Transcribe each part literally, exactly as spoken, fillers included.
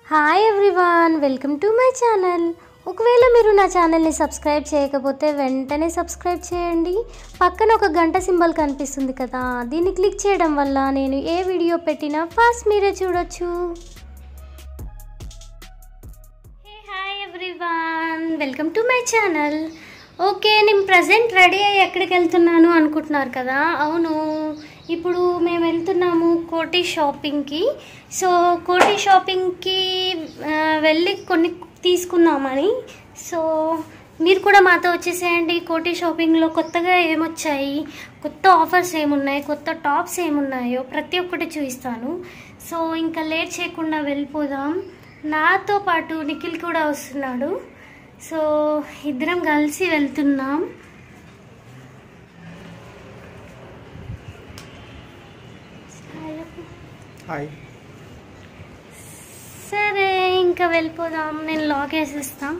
Hi everyone, welcome to my channel. ఒకవేళ మీరు నా ఛానల్ని సబ్స్క్రైబ్ చేయకపోతే వెంటనే సబ్స్క్రైబ్ చేయండి. పక్కన ఒక గంట సింబల్ కనిపిస్తుంది కదా, దీన్ని క్లిక్ చేయడం వల్ల నేను ఏ వీడియో పెట్టినా ఫస్ట్ మీరే చూడొచ్చు. Hey hi everyone, welcome to my channel. Okay, నేను ప్రజెంట్ రెడీ అయ్యి ఎక్కడికి వెళ్తున్నాను అనుకుంటున్నారు కదా. అవును, ఇప్పుడు మేము వెళ్తున్నాము కోటి షాపింగ్కి. సో కోటి షాపింగ్కి వెళ్ళి కొన్ని తీసుకుందామని. సో మీరు కూడా మాతో వచ్చేసేయండి. కోటి షాపింగ్లో కొత్తగా ఏమొచ్చాయి, కొత్త ఆఫర్స్ ఏమున్నాయి, కొత్త టాప్స్ ఏమున్నాయో ప్రతి ఒక్కటి చూపిస్తాను. సో ఇంకా లేట్ చేయకుండా వెళ్ళిపోదాం. నాతో పాటు నిఖిల్ కూడా వస్తున్నాడు. సో ఇద్దరం కలిసి వెళ్తున్నాం. హాయ్. సరే ఇంకా వెళ్ళిపోదాం. నేను లాక్ వేసేస్తా.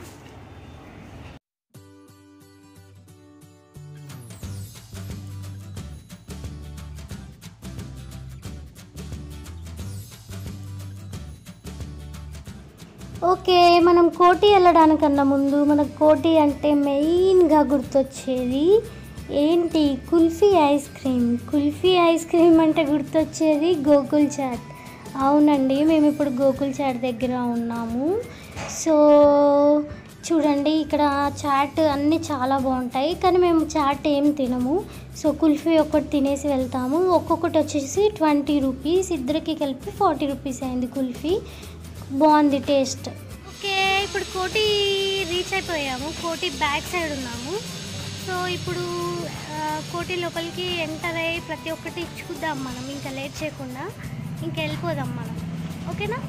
ఓకే, మనం కోటి వెళ్ళడానికన్నా ముందు మనకు కోటి అంటే మెయిన్గా గుర్తొచ్చేది ఏంటి? Kulfi ice cream. Kulfi ice cream అంటే గుర్తొచ్చేది గోకుల్ చాట్. అవునండి, మేము ఇప్పుడు గోకుల్ చాట్ దగ్గర ఉన్నాము. సో చూడండి, ఇక్కడ చాట్ అన్నీ చాలా బాగుంటాయి, కానీ మేము చాట్ ఏం తినము. సో కుల్ఫీ ఒక్కటి తినేసి వెళ్తాము. ఒక్కొక్కటి వచ్చేసి ట్వంటీ రూపీస్, ఇద్దరికి కలిపి ఫార్టీ రూపీస్ అయింది కుల్ఫీ. బాగుంది టేస్ట్. ఓకే, ఇప్పుడు కోటి రీచ్ అయిపోయాము. కోటి బ్యాక్ సైడ్ ఉన్నాము. సో ఇప్పుడు కోటి లోపలికి ఎంటర్ అయ్యి ప్రతి ఒక్కటి చూద్దాం మనం. ఇంకా లేట్ చేయకుండా ఇంకా వెళ్ళిపోదాం మనం. ఓకేనా?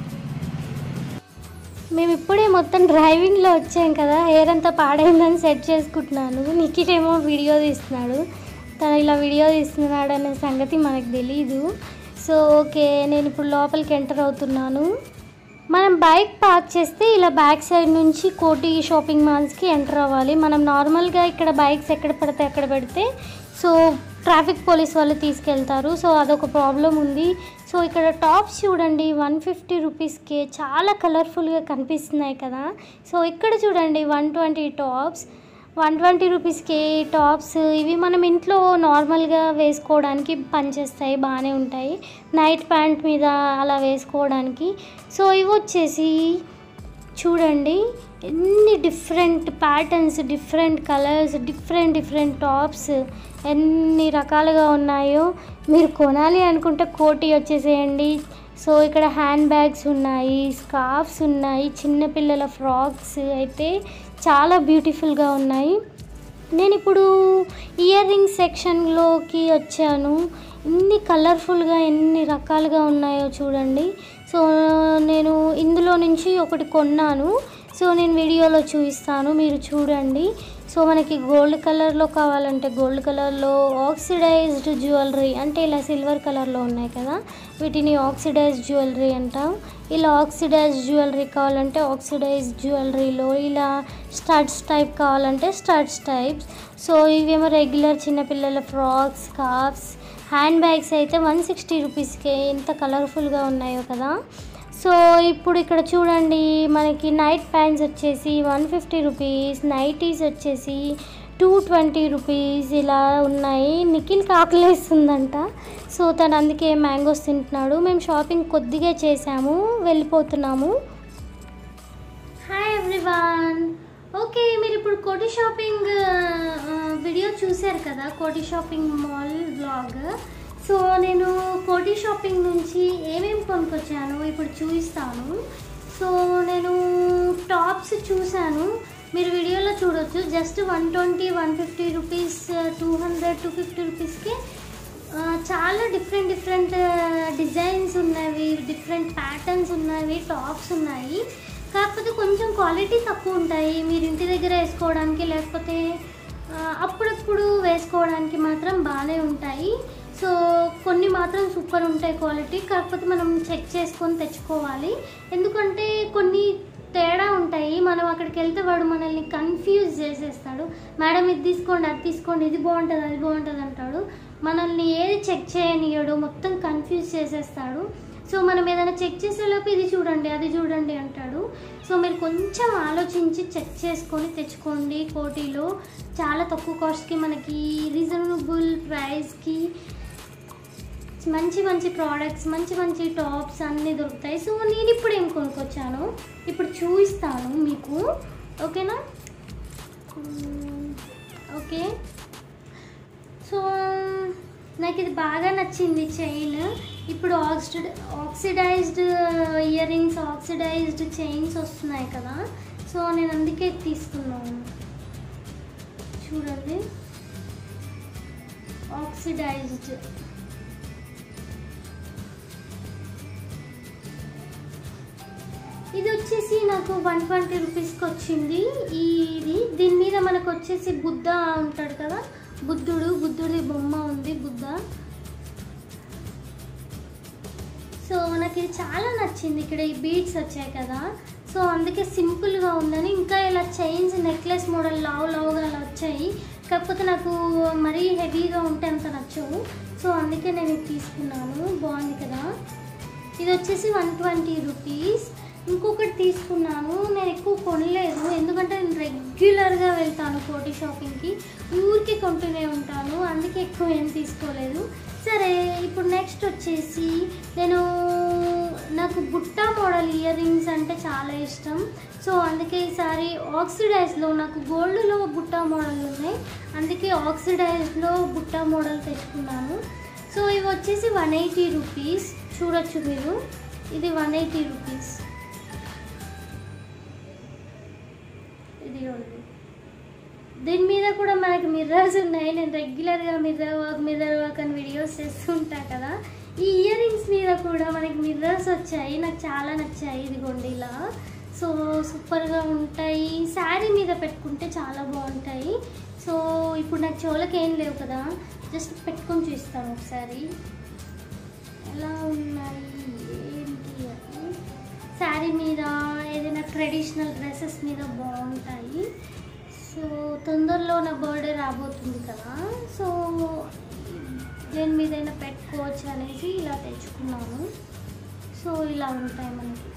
మేము ఇప్పుడే మొత్తం డ్రైవింగ్లో వచ్చాం కదా, హెయిర్ అంతా పాడైందని సెట్ చేసుకుంటున్నాను. నిఖిల్ ఏమో వీడియో తీస్తున్నాడు. తను ఇలా వీడియో తీస్తున్నాడు అనే సంగతి మనకు తెలీదు. సో ఓకే, నేను ఇప్పుడు లోపలికి ఎంటర్ అవుతున్నాను. మనం బైక్ పార్క్ చేస్తే ఇలా బ్యాక్ సైడ్ నుంచి కోటి షాపింగ్ మాల్స్కి ఎంటర్ అవ్వాలి. మనం నార్మల్గా ఇక్కడ బైక్స్ ఎక్కడ పడితే అక్కడ పెడితే సో ట్రాఫిక్ పోలీస్ వాళ్ళు తీసుకెళ్తారు. సో అదొక ప్రాబ్లం ఉంది. సో ఇక్కడ టాప్స్ చూడండి, వన్ ఫిఫ్టీ రూపీస్కి చాలా కలర్ఫుల్గా కనిపిస్తున్నాయి కదా. సో ఇక్కడ చూడండి, one twenty tops one twenty రూపీస్కి టాప్స్. ఇవి మనం ఇంట్లో నార్మల్గా వేసుకోవడానికి పనిచేస్తాయి, బాగానే ఉంటాయి. నైట్ ప్యాంట్ మీద అలా వేసుకోవడానికి. సో ఇవి వచ్చేసి చూడండి, ఎన్ని different patterns, different colours, different different tops ఎన్ని రకాలుగా ఉన్నాయో. మీరు కొనాలి అనుకుంటే కోటి వచ్చేసేయండి. సో ఇక్కడ హ్యాండ్ బ్యాగ్స్ ఉన్నాయి, స్కార్ఫ్స్ ఉన్నాయి, చిన్నపిల్లల ఫ్రాక్స్ అయితే చాలా బ్యూటిఫుల్గా ఉన్నాయి. నేను ఇప్పుడు ఇయర్ రింగ్స్ సెక్షన్లోకి వచ్చాను. ఎన్ని కలర్ఫుల్గా ఎన్ని రకాలుగా ఉన్నాయో చూడండి. సో నేను ఇందులో నుంచి ఒకటి కొన్నాను. సో నేను వీడియోలో చూపిస్తాను, మీరు చూడండి. సో మనకి గోల్డ్ కలర్లో కావాలంటే గోల్డ్ కలర్లో, ఆక్సిడైజ్డ్ జ్యువెలరీ అంటే ఇలా సిల్వర్ కలర్లో ఉన్నాయి కదా, వీటిని ఆక్సిడైజ్డ్ జ్యువెలరీ అంటాం. ఇలా ఆక్సిడైజ్డ్ జ్యువెలరీ కావాలంటే ఆక్సిడైజ్డ్ జ్యువెలరీలో, ఇలా స్టడ్స్ టైప్ కావాలంటే స్టడ్స్ టైప్స్. సో ఇవేమో రెగ్యులర్ చిన్నపిల్లల ఫ్రాక్స్, స్కార్ఫ్స్, హ్యాండ్ బ్యాగ్స్ అయితే వన్ సిక్స్టీ రూపీస్కే ఎంత కలర్ఫుల్గా ఉన్నాయో కదా. సో ఇప్పుడు ఇక్కడ చూడండి, మనకి నైట్ ప్యాంట్స్ వచ్చేసి వన్ ఫిఫ్టీ రూపీస్, నైటీస్ వచ్చేసి టూ ట్వంటీ రూపీస్ ఇలా ఉన్నాయి. నిఖిల్కి ఆకలేస్తుందంట, సో తను అందుకే మ్యాంగోస్ తింటున్నాడు. మేము షాపింగ్ కొద్దిగా చేసాము, వెళ్ళిపోతున్నాము. Hi everyone. ఓకే, మీరు ఇప్పుడు కోటి షాపింగ్ వీడియో చూశారు కదా, కోటి షాపింగ్ మాల్ వ్లాగ్. సో నేను కోటి షాపింగ్ నుంచి ఏమేమి కొనుక్కొచ్చాను ఇప్పుడు చూపిస్తాను. సో నేను టాప్స్ చూశాను, మీరు వీడియోలో చూడొచ్చు. Just one twenty one fifty rupees, two hundred two fifty రూపీస్కి చాలా డిఫరెంట్ డిఫరెంట్ డిజైన్స్ ఉన్నవి, డిఫరెంట్ ప్యాటర్న్స్ ఉన్నవి టాప్స్ ఉన్నాయి. కాకపోతే కొంచెం క్వాలిటీ తక్కువ ఉంటాయి. మీరు ఇంటి దగ్గర వేసుకోవడానికి లేకపోతే అప్పుడప్పుడు వేసుకోవడానికి మాత్రం బాగానే ఉంటాయి. సో కొన్ని మాత్రం సూపర్ ఉంటాయి క్వాలిటీ, కాకపోతే మనం చెక్ చేసుకొని తెచ్చుకోవాలి. ఎందుకంటే కొన్ని తేడా ఉంటాయి. మనం అక్కడికి వెళ్తే వాడు మనల్ని కన్ఫ్యూజ్ చేసేస్తాడు. మేడం ఇది తీసుకోండి, అది తీసుకోండి, ఇది బాగుంటుంది, అది బాగుంటుంది అంటాడు. మనల్ని ఏది చెక్ చేయనియడు, మొత్తం కన్ఫ్యూజ్ చేసేస్తాడు. సో మనం ఏదైనా చెక్ చేసేలోపు ఇది చూడండి అది చూడండి అంటాడు. సో మీరు కొంచెం ఆలోచించి చెక్ చేసుకొని తెచ్చుకోండి. కోటిలో చాలా తక్కువ కాస్ట్కి మనకి రీజనబుల్ ప్రైస్కి మంచి మంచి ప్రోడక్ట్స్, మంచి మంచి టాప్స్ అన్నీ దొరుకుతాయి. సో నేను ఇప్పుడు ఏం కొనుక్కొచ్చాను ఇప్పుడు చూపిస్తాను మీకు, ఓకేనా? ఓకే, సో నాకు ఇది బాగా నచ్చింది చైన్. ఇప్పుడు oxide oxidised earrings, oxidised chains వస్తున్నాయి కదా, సో నేను అందుకే తీసుకున్నాను. చూడండి, ఆక్సిడైజ్డ్. ఇది వచ్చేసి నాకు వన్ ట్వంటీ రూపీస్కి వచ్చింది. ఇది దీని మీద మనకు వచ్చేసి బుద్ధ ఉంటాడు కదా, బుద్ధుడు, బుద్ధుడి బొమ్మ ఉంది, బుద్ధ. సో నాకు ఇది చాలా నచ్చింది. ఇక్కడ ఈ బీడ్స్ వచ్చాయి కదా, సో అందుకే సింపుల్గా ఉందని. ఇంకా ఇలా చైన్స్ నెక్లెస్ మోడల్ లావు లావుగా అలా వచ్చాయి, కాకపోతే నాకు మరీ హెవీగా ఉంటే అంత నచ్చవు. సో అందుకే నేను ఇది తీసుకున్నాను. బాగుంది కదా. ఇది వచ్చేసి వన్ ట్వంటీ రూపీస్. ఇంకొకటి తీసుకున్నాను, నేను ఎక్కువ కొనలేదు ఎందుకంటే నేను రెగ్యులర్గా వెళ్తాను కోటి షాపింగ్కి, ఊరికి కొంటూనే ఉంటాను, అందుకే ఎక్కువ ఏం తీసుకోలేదు. సరే, ఇప్పుడు నెక్స్ట్ వచ్చేసి నేను నాకు బుట్టా మోడల్ ఇయర్ రింగ్స్ అంటే చాలా ఇష్టం. సో అందుకే ఈసారి ఆక్సిడైజ్లో నాకు గోల్డ్లో బుట్టా మోడల్ ఉన్నాయి, అందుకే ఆక్సిడైజ్లో బుట్టా మోడల్ తెచ్చుకున్నాను. సో ఇవి వచ్చేసి వన్ ఎయిటీ రూపీస్. చూడొచ్చు మీరు, ఇది వన్ ఎయిటీ రూపీస్. ఇది దీని మీద కూడా మనకి మిర్రర్స్ ఉన్నాయి. నేను రెగ్యులర్గా మిర్రర్ వర్క్ మిర్రర్ వర్క్ అని వీడియోస్ చేస్తుంటా కదా, ఈ ఇయర్ రింగ్స్ మీద కూడా మనకి మిర్రర్స్ వచ్చాయి, నాకు చాలా నచ్చాయి. ఇదిగోండి ఇలా, సో సూపర్గా ఉంటాయి, శారీ మీద పెట్టుకుంటే చాలా బాగుంటాయి. సో ఇప్పుడు నాకు చెవులకి ఏం లేవు కదా, జస్ట్ పెట్టుకొని చూస్తాను ఒకసారి ఎలా ఉన్నాయి ఏంటి అని. శారీ మీద, ఏదైనా ట్రెడిషనల్ డ్రెస్సెస్ మీద బాగుంటాయి. సో తొందరలో నా బర్త్డే రాబోతుంది కదా, సో దేని మీదైనా పెట్టుకోవచ్చు అనేసి ఇలా తెచ్చుకున్నాను. సో ఇలా ఉంటాయి మనకి,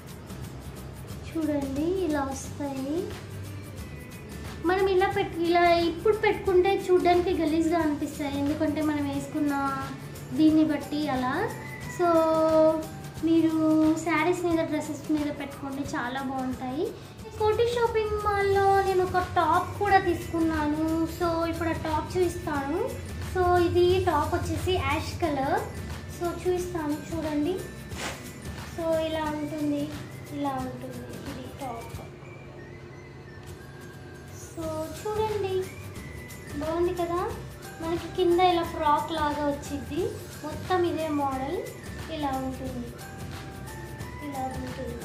చూడండి ఇలా వస్తాయి. మనం ఇలా పెట్టు ఇలా ఇప్పుడు పెట్టుకుంటే చూడడానికి గలీజ్గా అనిపిస్తాయి, ఎందుకంటే మనం వేసుకున్న దీన్ని బట్టి అలా. సో మీరు శారీస్ మీద, డ్రెస్సెస్ మీద పెట్టుకోండి, చాలా బాగుంటాయి. కోటి షాపింగ్ మాల్లో నేను ఒక టాప్ కూడా తీసుకున్నాను. సో ఇప్పుడు ఆ టాప్ చూపిస్తాను. సో ఇది టాప్ వచ్చేసి యాష్ కలర్. సో చూపిస్తాను చూడండి. సో ఇలా ఉంటుంది, ఇలా ఉంటుంది ఇది టాప్. సో చూడండి బాగుంది కదా, మనకి కింద ఇలా ఫ్రాక్ లాగా వచ్చింది, మొత్తం ఇదే మోడల్, ఇలా ఉంటుంది, ఇలా ఉంటుంది,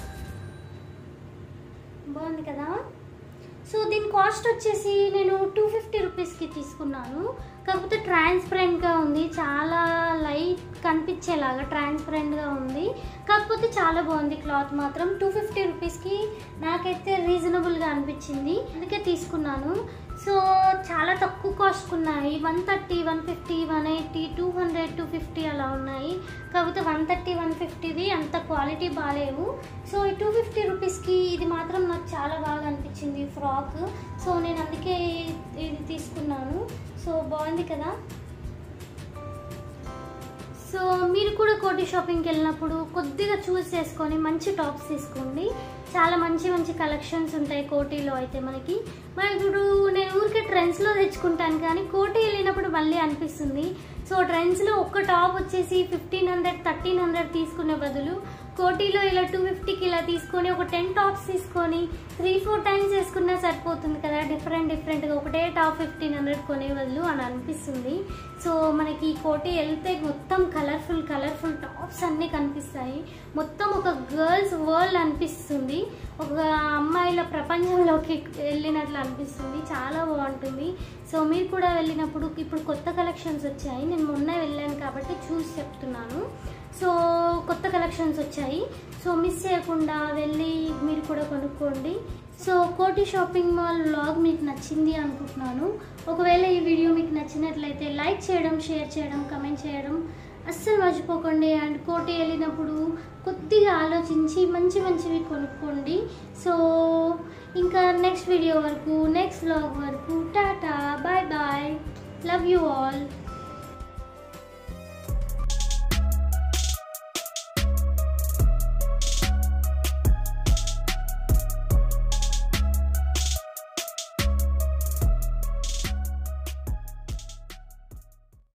బాగుంది కదా. సో దీని కాస్ట్ వచ్చేసి నేను టూ ఫిఫ్టీ రూపీస్కి తీసుకున్నాను, కాకపోతే ట్రాన్స్పరెంట్గా ఉంది, చాలా లైట్ కనిపించేలాగా ట్రాన్స్పరెంట్గా ఉంది, కాకపోతే చాలా బాగుంది క్లాత్ మాత్రం. టూ ఫిఫ్టీ రూపీస్కి నాకైతే రీజనబుల్గా అనిపించింది, అందుకే తీసుకున్నాను. సో చాలా తక్కువ కాస్ట్ ఉన్నాయి, one thirty one fifty one eighty two hundred two fifty అలా ఉన్నాయి, కాకపోతే వన్ థర్టీ వన్ ఫిఫ్టీది అంత క్వాలిటీ బాగాలేవు. సో ఈ టూ ఫిఫ్టీ రూపీస్కి ఇది మాత్రం నాకు చాలా బాగా అనిపించింది ఫ్రాక్. సో నేను అందుకే ఇది తీసుకున్నాను. సో బాగుంది కదా. సో మీరు కూడా కోటి షాపింగ్కి వెళ్ళినప్పుడు కొద్దిగా చూస్ చేసుకొని మంచి టాప్స్ తీసుకోండి, చాలా మంచి మంచి కలెక్షన్స్ ఉంటాయి కోటిలో అయితే మనకి. మరి ఇప్పుడు నేను ఊరికే ట్రెండ్స్లో తెచ్చుకుంటాను, కానీ కోటి వెళ్ళినప్పుడు మళ్ళీ అనిపిస్తుంది. సో ట్రెండ్స్లో ఒక్క టాప్ వచ్చేసి ఫిఫ్టీన్ హండ్రెడ్ థర్టీన్ హండ్రెడ్ తీసుకునే బదులు కోటిలో ఇలా టూ ఫిఫ్టీకి ఇలా తీసుకొని ఒక టెన్ టాప్స్ తీసుకొని త్రీ ఫోర్ టైమ్స్ వేసుకున్నా సరిపోతుంది కదా, డిఫరెంట్ డిఫరెంట్గా ఒకటే టాప్ ఫిఫ్టీన్ హండ్రెడ్ కొనే బదులు అని అనిపిస్తుంది. సో మనకి కోటి వెళ్తే మొత్తం కలర్ఫుల్ కలర్ఫుల్ టాప్స్ అన్నీ కనిపిస్తాయి, మొత్తం ఒక గర్ల్స్ వరల్డ్ అనిపిస్తుంది, ఒక అమ్మాయిల ప్రపంచంలోకి వెళ్ళినట్లు అనిపిస్తుంది, చాలా బాగుంటుంది. సో మీరు కూడా వెళ్ళినప్పుడు ఇప్పుడు కొత్త కలెక్షన్స్ వచ్చాయి, నేను మొన్న వెళ్ళాను కాబట్టి చూసి చెప్తున్నాను. సో కొత్త కలెక్షన్స్ వచ్చాయి, సో మిస్ చేయకుండా వెళ్ళి మీరు కూడా కొనుక్కోండి. సో కోటి షాపింగ్ మాల్ వ్లాగ్ మీకు నచ్చింది అనుకుంటున్నాను. ఒకవేళ ఈ వీడియో మీకు నచ్చినట్లయితే లైక్ చేయడం, షేర్ చేయడం, కమెంట్ చేయడం అస్సలు మర్చిపోకండి. అండ్ కోటి వెళ్ళినప్పుడు కొద్దిగా ఆలోచించి మంచి మంచివి కొనుక్కోండి. సో ఇంకా నెక్స్ట్ వీడియో వరకు, నెక్స్ట్ వ్లాగ్ వరకు tata, bye bye, love you all.